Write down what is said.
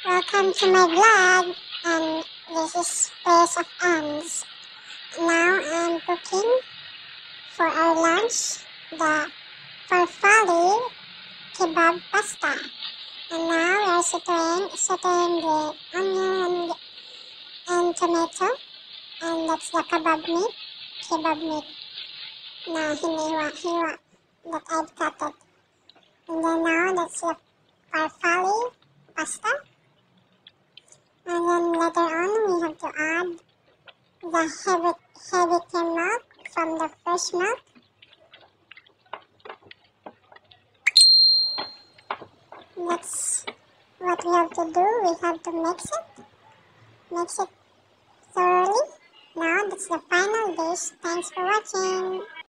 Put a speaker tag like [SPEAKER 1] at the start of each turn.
[SPEAKER 1] Welcome to my vlog, and this is Place of Ants. Now I'm cooking for our lunch the Farfali kebab pasta. And now we are sauteing the onion and tomato, and that's the kebab meat na hiniwa that I've cut it. And then now that's the Farfali pasta. And then later on, we have to add the heavy cream milk from the fresh milk. That's what we have to do. We have to mix it thoroughly. Now that's the final dish. Thanks for watching.